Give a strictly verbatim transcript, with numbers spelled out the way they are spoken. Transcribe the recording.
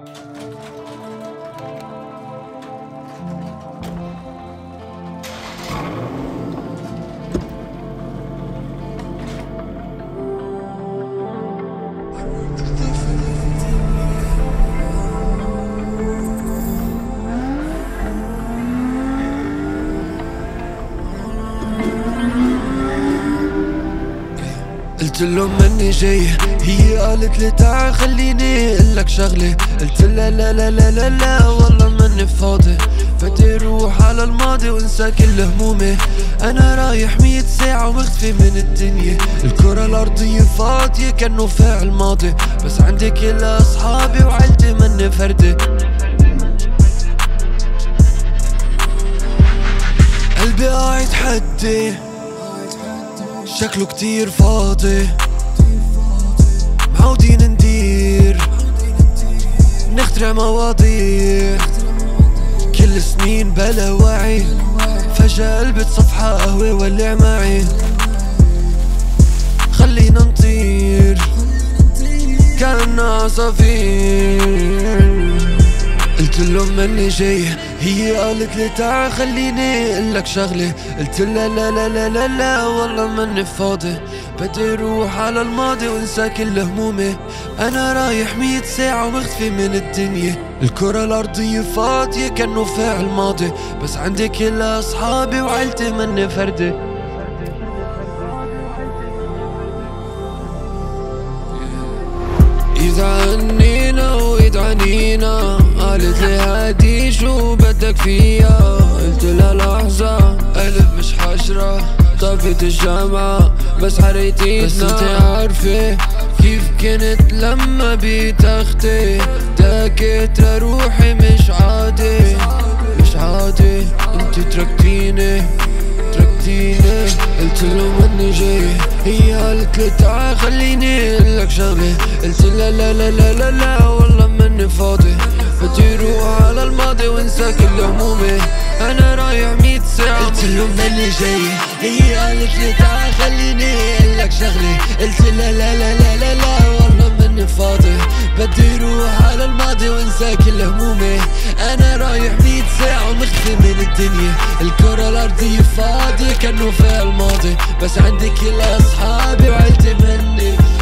قلت لهم اني جاي، هي قالت لي تعال خليني اقلك شغلة. قلت لا لا لا لا لا لا والله ماني فاضي، بدي روح على الماضي وانسى كل همومي. انا رايح مية ساعة ومختفي من الدنيا، الكرة الارضية فاضية كأنه فاعل ماضي، بس عندي كل اصحابي وعيلتي ماني فردي. قلبي قاعد حدي شكله كتير فاضي، معودين ندير نخترع مواضيع، كل سنين بلا وعي، فجأة قلبت صفحة قهوة ولع معي. خلينا نطير كأننا عصافير. قلت لهم اني جاي، هي قالت لي تعال خليني اقلك شغلة. قلت لا لا لا لا لا لا والله ماني فاضي، بدي روح على الماضي وانسى كل همومي. انا رايح مية ساعة ومختفي من الدنيا، الكرة الارضية فاضية كأنه فاعل ماضي، بس عندي كل اصحابي وعيلتي ماني فردي. إذا عنينا وإذا عنينا، قالت لي هادي شو بدك فيها. قلت لها لحظة قلب مش حشرة، طفت الشمعة بس حريتينا. بس انت عارفة كيف كنت لما بيت اختي، تاكت لروحي مش عادي مش عادي. انت تركتيني تركتيني. قلت لهم اني جاي، هي قالت لي تعال خليني اقلك شغلة. قلت لا لا لا لا لا لا والله ماني فاضي، بدي روح على الماضي وانسى كل همومي. انا رايح مية ساعة. قلت لهم اني جاي، هي قالت لي تعال خليني اقلك شغلة. قلت لا لا لا لا لا لا والله ماني فاضي، بدي روح على الماضي وانسى كل همومي. انا رايح مية ساعة ومختفي من الدنيا، الكرة الارضية فاضية كأنه فيها الماضي، بس عندي كل اصحابي وعيلتي مني